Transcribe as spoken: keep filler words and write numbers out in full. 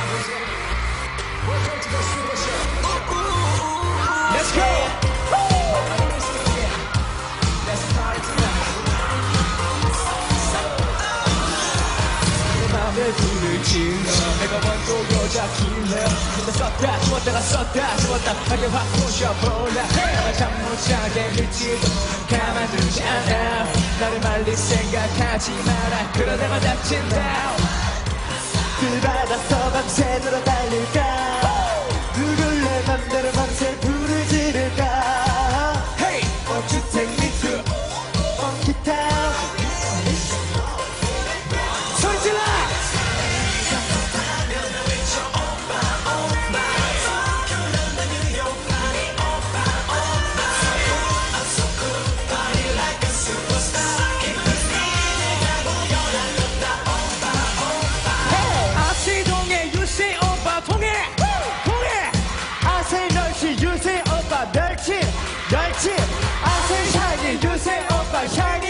Let's go! 내 맘에 불을 질러 내가 원고 여자 킬러 근데 썼다 죽었다가 썼다 죽었다 하게 확 부셔볼라 나만 잠 못 자게 밀지도 가만두지 않아 나를 말릴 생각하지 마라 그러다가 다친다 그 바다서 밤새도록 달릴까 누굴 내 맘대로 밤새 불을 지를까 Hey! Won't you take me to Funky Town 소리 질러! 유세 오빠 멸치 멸치 아슬 샤니 유세 오빠 샤니